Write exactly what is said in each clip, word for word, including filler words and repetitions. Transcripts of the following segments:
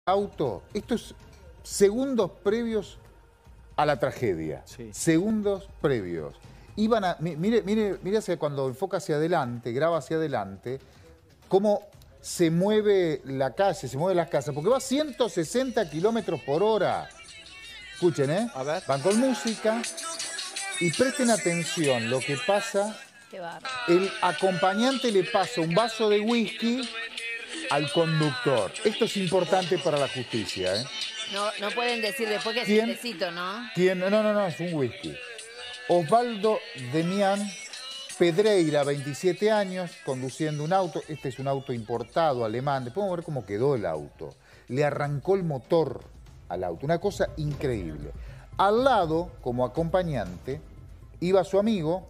auto, esto es segundos previos a la tragedia. Sí. Segundos previos. Iban a, mire, mire, mire hacia cuando enfoca hacia adelante, graba hacia adelante, cómo se mueve la calle, se mueven las casas, porque va a ciento sesenta kilómetros por hora. Escuchen, ¿eh? A ver. Van con música y presten atención lo que pasa. El acompañante le pasa un vaso de whisky al conductor. Esto es importante para la justicia, ¿eh? No, no pueden decir después que es un tecito, ¿no? ¿Quién? No, no, no, es un whisky. Osvaldo Demián Pedreira, veintisiete años, conduciendo un auto. Este es un auto importado, alemán. Después vamos a ver cómo quedó el auto. Le arrancó el motor al auto. Una cosa increíble. Al lado, como acompañante, iba su amigo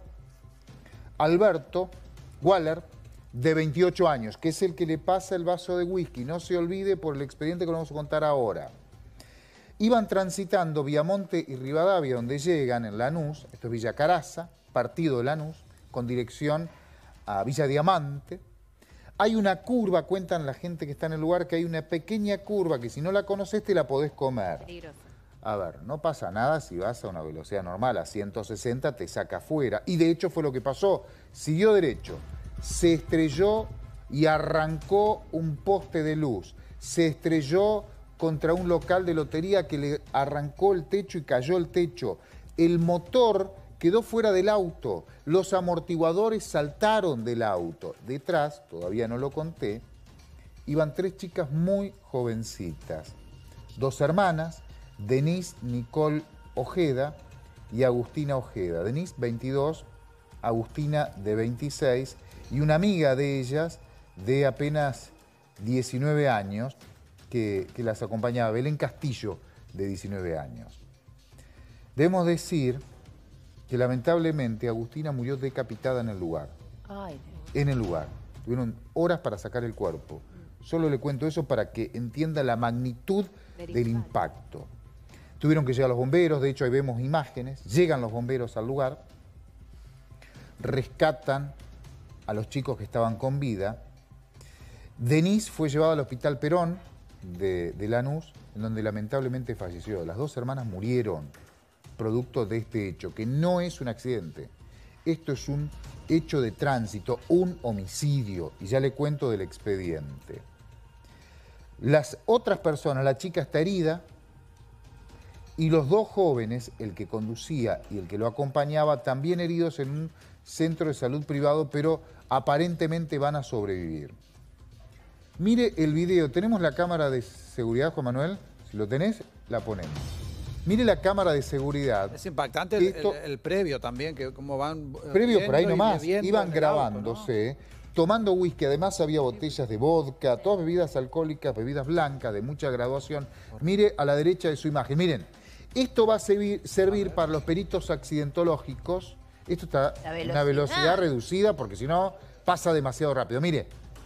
Alberto Waller, de veintiocho años, que es el que le pasa el vaso de whisky. No se olvide por el expediente que lo vamos a contar ahora. Iban transitando Viamonte y Rivadavia, donde llegan en Lanús, esto es Villa Caraza, partido de Lanús, con dirección a Villa Diamante. Hay una curva, cuentan la gente que está en el lugar, que hay una pequeña curva que si no la conoces te la podés comer. Peligroso. A ver, no pasa nada si vas a una velocidad normal, a ciento sesenta te saca afuera. Y de hecho fue lo que pasó. Siguió derecho, se estrelló y arrancó un poste de luz. Se estrelló contra un local de lotería que le arrancó el techo y cayó el techo. El motor quedó fuera del auto. Los amortiguadores saltaron del auto. Detrás, todavía no lo conté, iban tres chicas muy jovencitas. Dos hermanas, Denise Nicole Ojeda y Agustina Ojeda. Denise, veintidós, Agustina, de veintiséis, y una amiga de ellas, de apenas diecinueve años, que, que las acompañaba, Belén Castillo, de diecinueve años. Debemos decir que lamentablemente Agustina murió decapitada en el lugar. Ay. En el lugar. Tuvieron horas para sacar el cuerpo. Solo le cuento eso para que entienda la magnitud del, del impacto. Tuvieron que llegar los bomberos, de hecho ahí vemos imágenes, llegan los bomberos al lugar, rescatan a los chicos que estaban con vida. Denise fue llevada al Hospital Perón de, de Lanús, en donde lamentablemente falleció. Las dos hermanas murieron producto de este hecho, que no es un accidente. Esto es un hecho de tránsito, un homicidio, y ya le cuento del expediente. Las otras personas, la chica está herida, y los dos jóvenes, el que conducía y el que lo acompañaba, también heridos en un centro de salud privado, pero aparentemente van a sobrevivir. Mire el video, tenemos la cámara de seguridad, Juan Manuel, si lo tenés, la ponemos. Mire la cámara de seguridad. Es impactante el, Esto, el, el previo también, que como van... Previo por ahí nomás, iban grabándose, auto, ¿no? Tomando whisky, además había botellas de vodka, todas bebidas alcohólicas, bebidas blancas, de mucha graduación. Mire a la derecha de su imagen, miren, esto va a servir, servir para los peritos accidentológicos. Esto está a una velocidad reducida porque si no pasa demasiado rápido. Mire,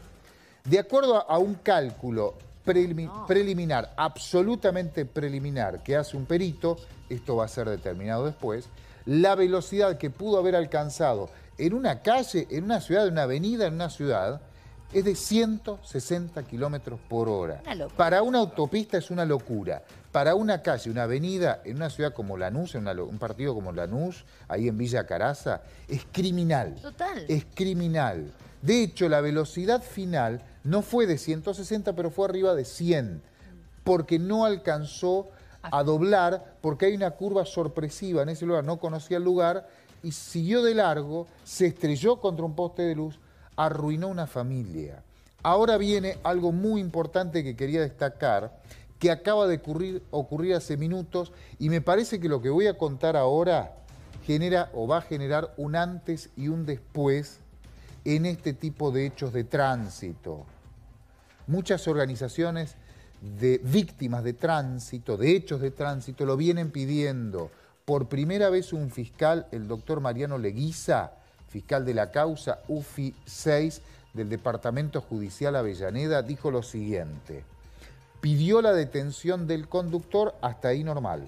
de acuerdo a, a un cálculo prelimi no. preliminar, absolutamente preliminar, que hace un perito, esto va a ser determinado después, la velocidad que pudo haber alcanzado en una calle, en una ciudad, en una avenida, en una ciudad, es de ciento sesenta kilómetros por hora. Para una autopista es una locura. Para una calle, una avenida, en una ciudad como Lanús, en una, un partido como Lanús, ahí en Villa Caraza, es criminal. Total. Es criminal. De hecho, la velocidad final no fue de ciento sesenta, pero fue arriba de cien, porque no alcanzó a doblar, porque hay una curva sorpresiva en ese lugar, no conocía el lugar, y siguió de largo, se estrelló contra un poste de luz, arruinó una familia. Ahora viene algo muy importante que quería destacar, que acaba de ocurrir, ocurrir hace minutos, y me parece que lo que voy a contar ahora genera o va a generar un antes y un después en este tipo de hechos de tránsito. Muchas organizaciones de víctimas de tránsito, de hechos de tránsito, lo vienen pidiendo. Por primera vez un fiscal, el doctor Mariano Leguiza, fiscal de la causa U F I seis del Departamento Judicial Avellaneda, dijo lo siguiente. Pidió la detención del conductor, hasta ahí normal.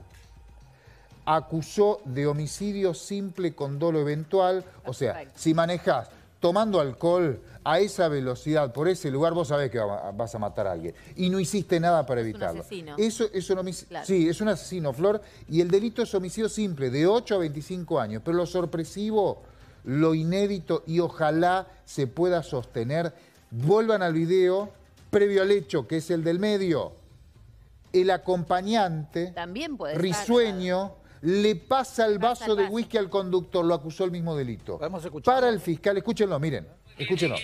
Acusó de homicidio simple con dolo eventual, o sea, si manejás tomando alcohol a esa velocidad, por ese lugar, vos sabés que vas a matar a alguien. Y no hiciste nada para evitarlo. Es un asesino. Eso es un homicidio. Claro. Sí, es un asesino, Flor. Y el delito es homicidio simple, de ocho a veinticinco años. Pero lo sorpresivo, lo inédito, y ojalá se pueda sostener. Vuelvan al video previo al hecho, que es el del medio. El acompañante, también puede risueño, estar, le pasa el vaso, pasa el vaso de whisky al conductor, lo acusó el mismo delito. Para el fiscal, escúchenlo, miren, escúchenlo.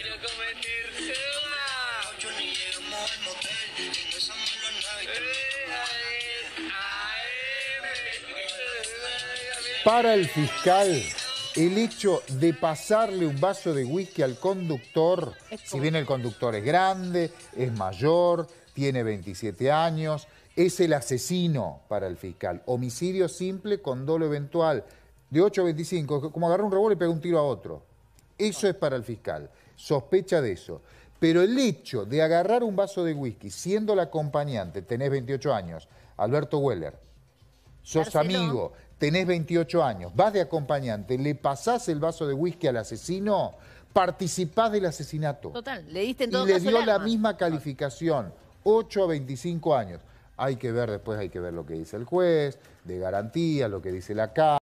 Para el fiscal, el hecho de pasarle un vaso de whisky al conductor, si bien el conductor es grande, es mayor, tiene veintisiete años, es el asesino para el fiscal. Homicidio simple con dolo eventual, de ocho a veinticinco, como agarrar un revólver y pegar un tiro a otro. Eso es para el fiscal, sospecha de eso. Pero el hecho de agarrar un vaso de whisky, siendo el acompañante, tenés veintiocho años, Alberto Weller, sos Marcelo. amigo, tenés veintiocho años, vas de acompañante, le pasás el vaso de whisky al asesino, participás del asesinato. Total, le diste en todo Y le caso dio el la arma. misma calificación, ocho a veinticinco años. Hay que ver, después hay que ver lo que dice el juez, de garantía, lo que dice la Cámara.